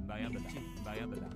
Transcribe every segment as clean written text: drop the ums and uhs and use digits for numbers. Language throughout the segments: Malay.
Bayabada.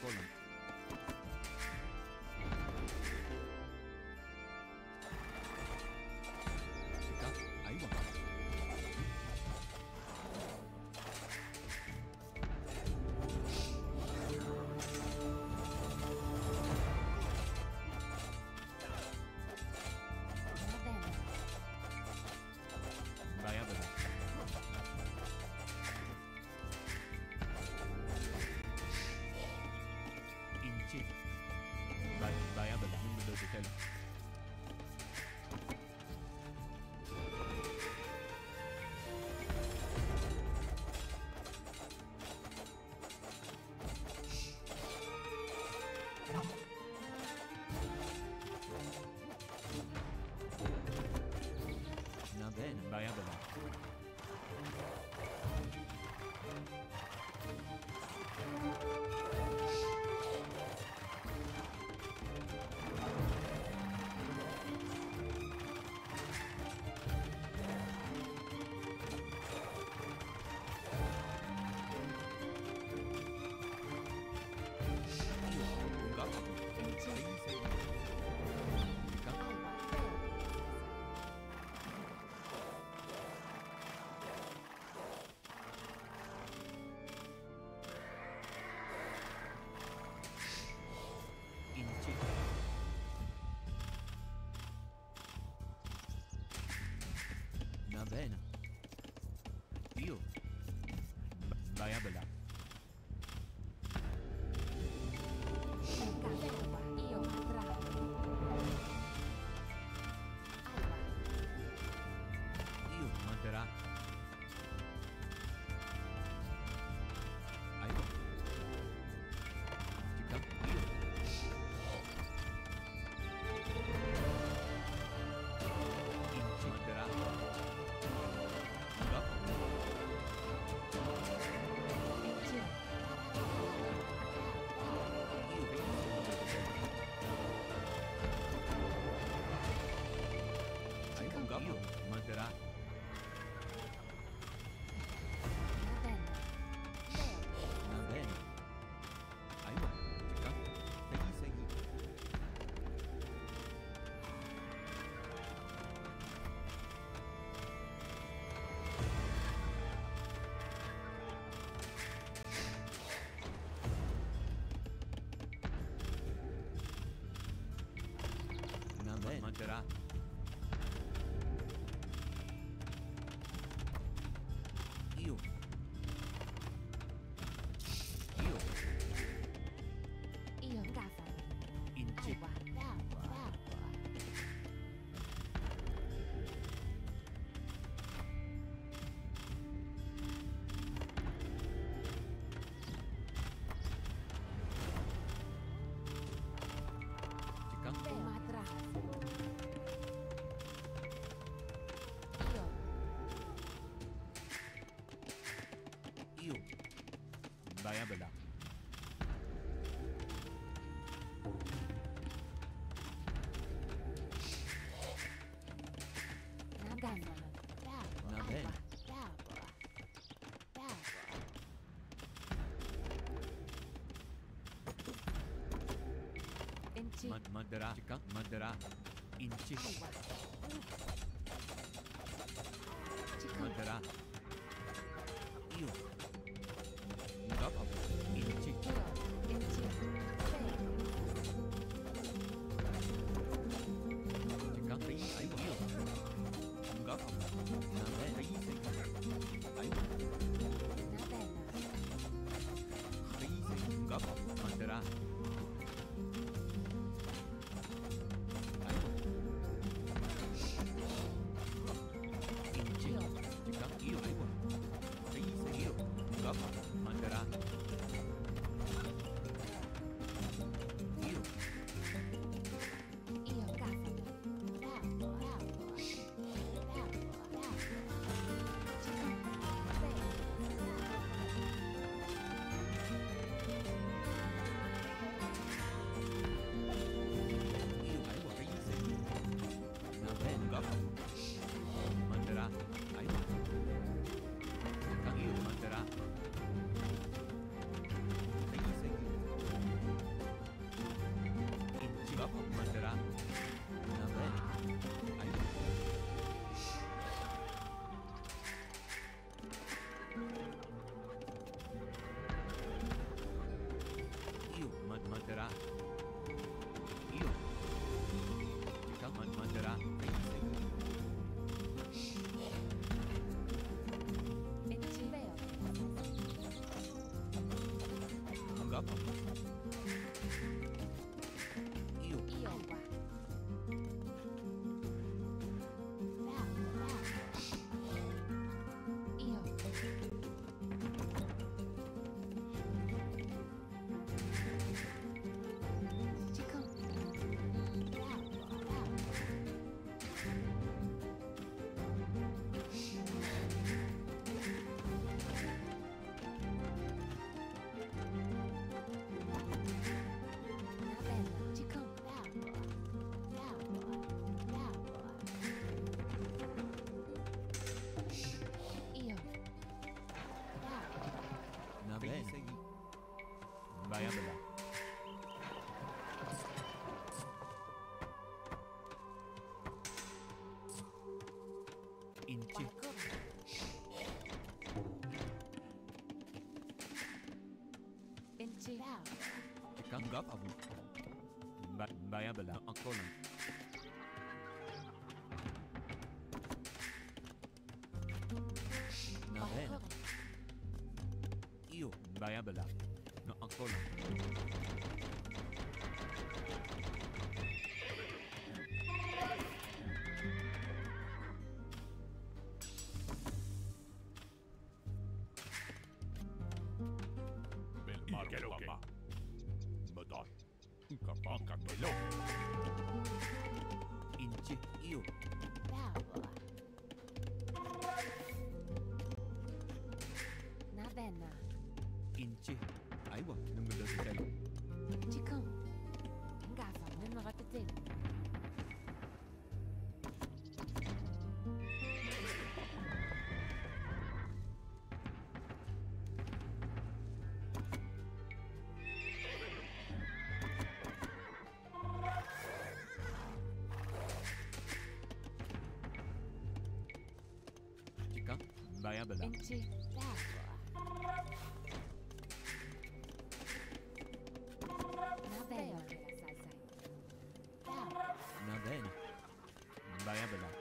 Colin. Chica, ahí va. Vaya, ¿verdad? Inci. Vaya, ¿verdad? Número de tele. Va bene, vaya, ¿verdad? Inci. Va bene. Io. Vai a bella. Io Io manterrà. Io manterrà. Va bene. Ahí va. Chica. Segui. Va bene. Manterrà. Io. Gafa. Inci. Chica. Matra. Io. Vai a bella. Va bene. Inci. Manderà. Chica. Manderà. Inci. Manderà. Io. Dopo. Inci. Inci. Chica. Ahí va. Io. Dopo. Va bene. Ahí va. Dopo. Manderà. Io arrivo. Io. Dopo. Manderà. Io. Gafa. gấp không? Yêu quả. Yêu. Chứ không. Na bene. Vai a bella. Inci. Kan gấp không? Vai a bella. Ancora. Na bene. Io. Vai a bella. No, ancora. Inci. Io. Inci. Aiwa, non me lo sai. Chứ không. Gà phẳng nên nó gắt tên. Chica, vai a bella. Inci. Na bene. Vai a bella.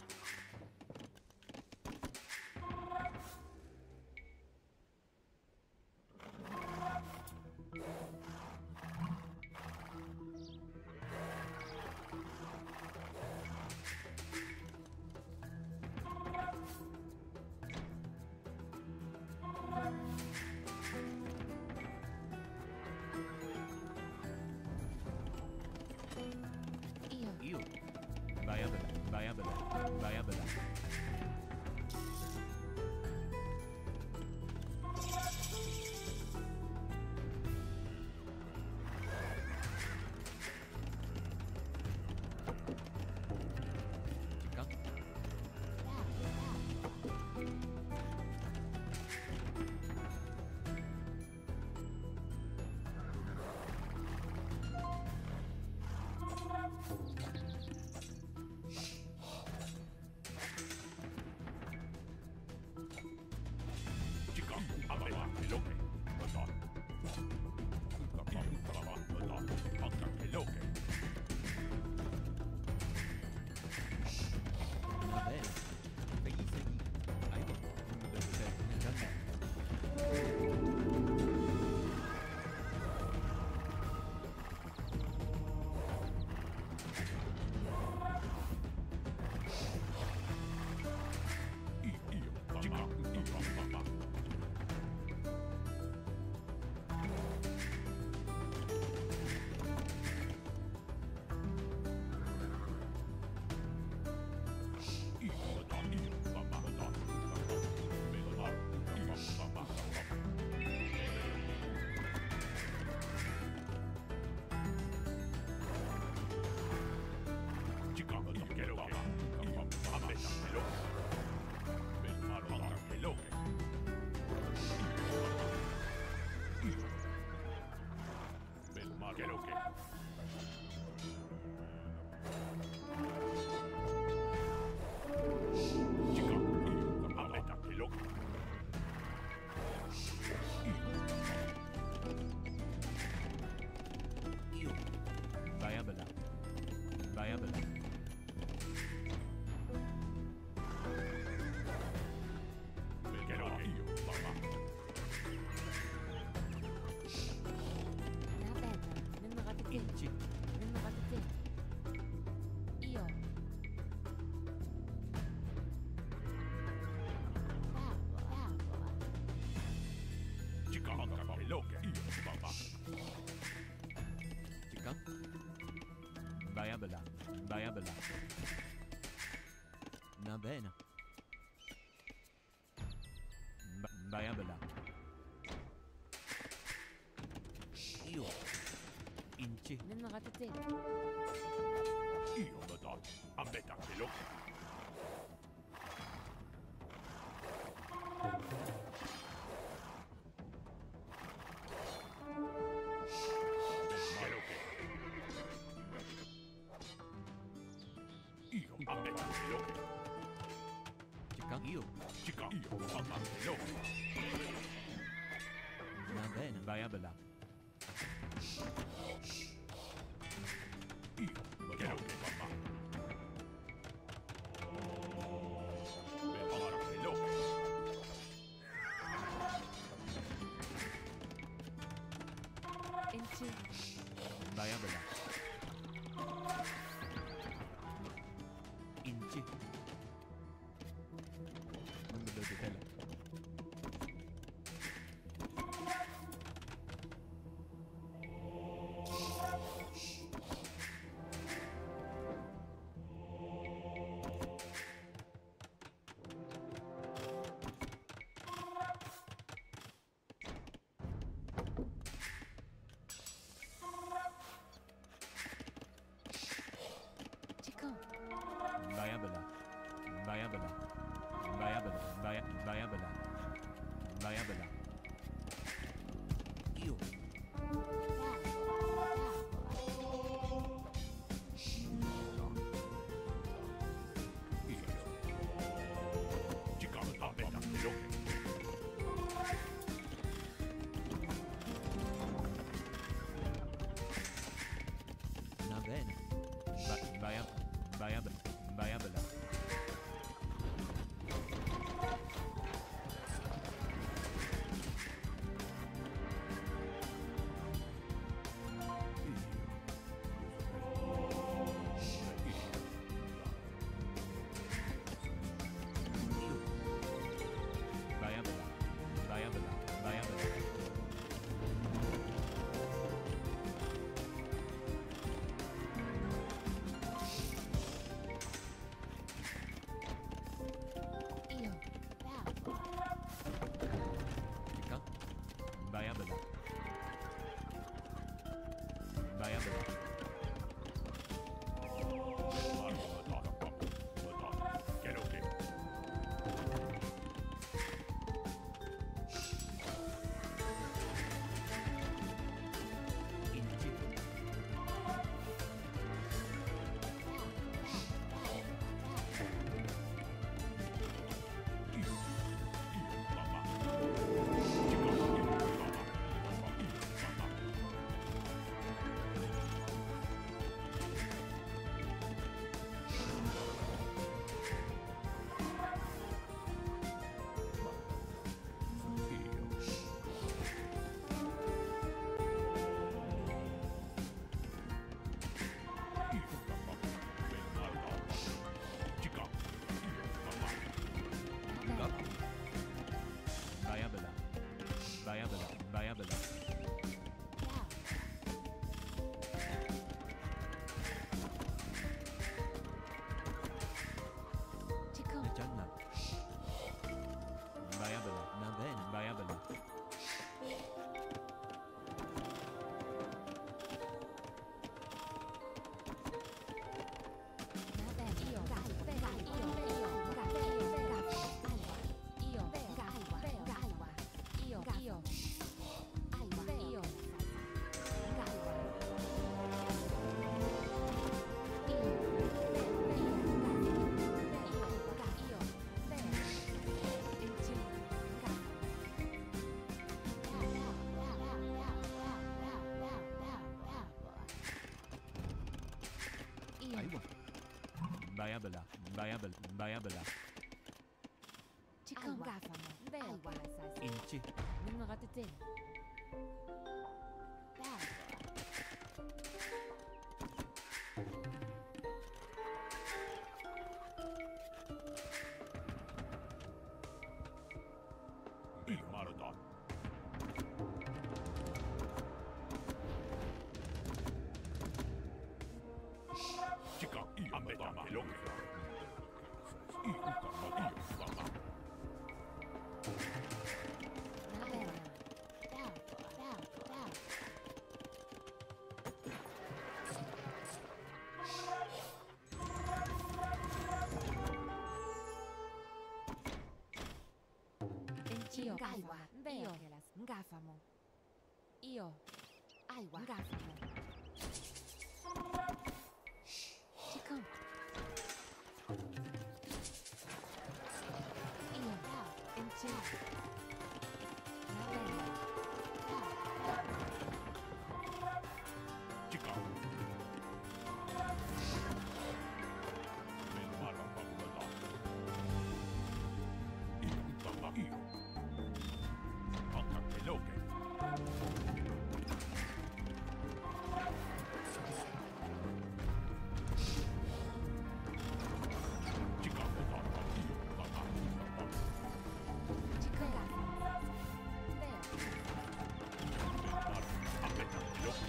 Io. Vai a bella. Vai a bella. Vai a bella. Chica. Na bene. Segui, segui. Aiwa, non me lo sai. Calma. Io. Vai a bella. Vai a bella. Inci. Io. Chica. Bayabala. Bayabala. Na bene. Bayabala. Io. Inci. Io lo do a metà quello. Io a metà quello. Chica. Io. Chica io a metà quello. Na bene. Bayabala. Io lo do mamma. Prepara quello. Inci. Bayabala. Inci. Non mi dovete bella. Chico. Bayabala. Bayabala. Bayabala. Bayabala. Bayabala. Io. Chica a metà quello. Na bene. Bayabala. Bayabala. Bayabala. Bayabala. Bayabala. Io. Chica. Bayabala. Bayabala. Quello che Inci. mamma. Chica mamma. Bayabala. Bayabala. Bayabala. Chico. Gianna. Bayabala. Na bene. Bayabala. Aiwa. Bayabala. Bayabala. Bayabala. Chico. Inci. Numero 10. Ngafamo. Io. Aiwa. Ngafamo. Chikon. Io. Pao. Inchi. Nabene. Pao. Chica. Ben mara papata. Io papà io. Anca che loche. Chica papà io papà. Chikon. There. Ben mara papata loche.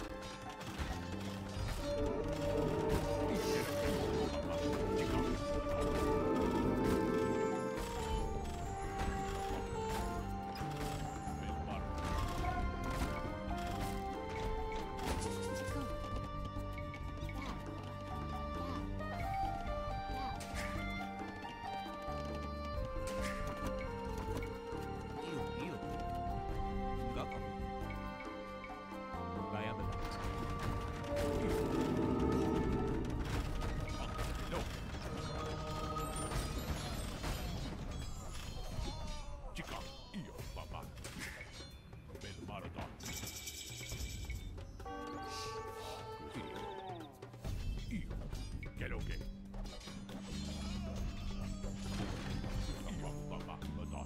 Chikon. Pao. Pao. Pao. Io. Ngafamo. Bayabala. Chica, io papà. Ben marata. Io. Che lo che? Io papà. Papà.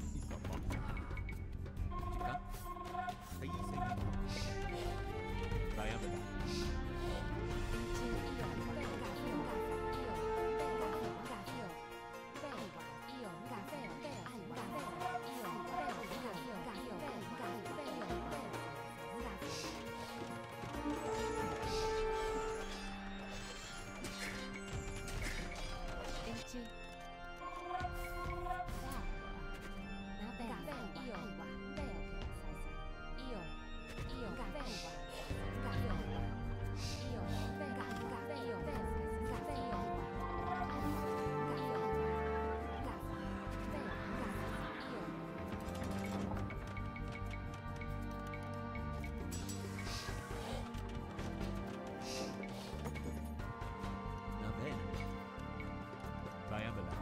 Chica. Taisegi. Bayabala. Inchi. Io. Benga. Io. Io. Benga. Io. Benga. Io. Ngafeo. Aiwa. Io. Benga. Io. Benga. Inchi. Nabene. Io. Beo. Io. Io. Ngafeo. Io. Io. Benga. Io. Ngafeo. Nabene. Bayabala.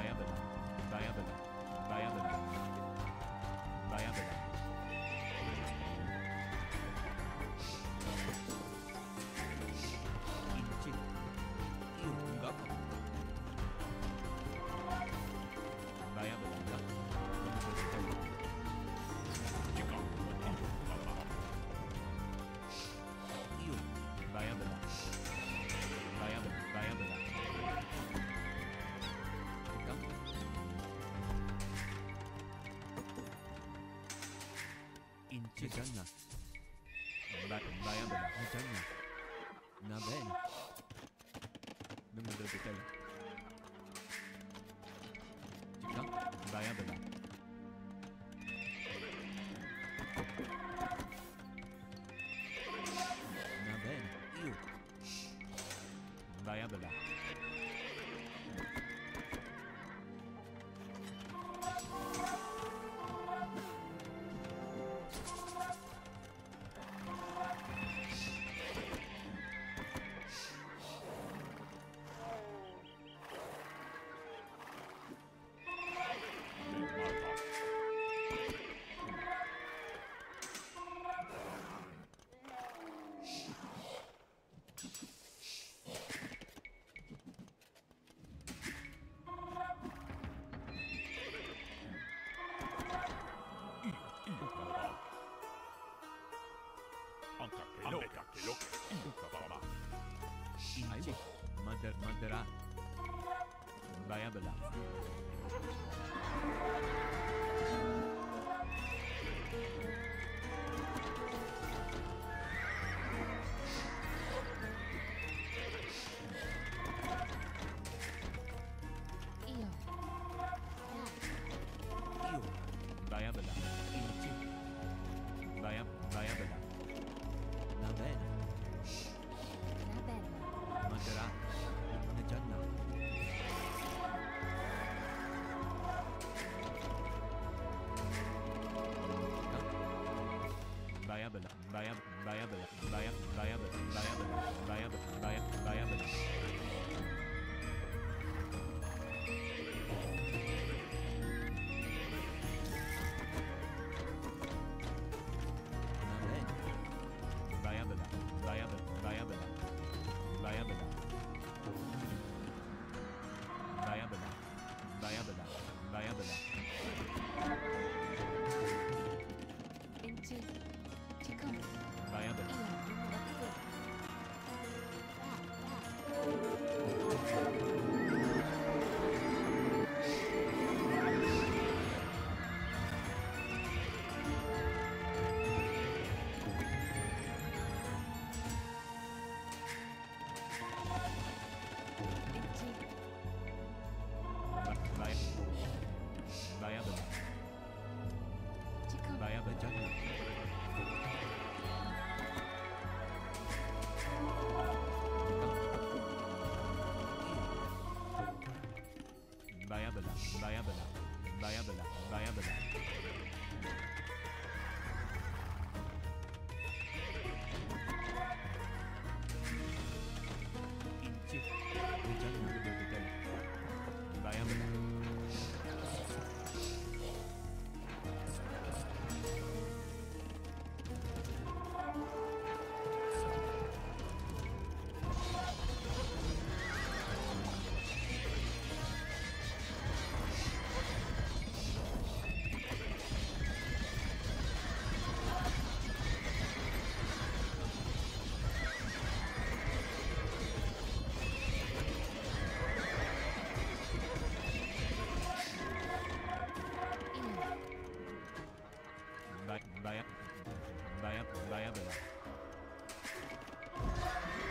Inchi. Io. Ngafamo. Bayabala. Chica, papà. Io. Bayabala. Chica. Inchi janna. Bayabala. Janna. Nabene. Nungdal betel. Chica. Bayabala. Nabene. Io. Bayabala. Ben marata. Io papà. Anca che loche. Io papà. Inchi. Madara. Bayabala. Io. Io. Bayabala. Inchi. Bayabala. Nabene. Nabene. Madara. Najanna. Inci. Chicken. Iya, mengerti. Inci. Chicken. Iya.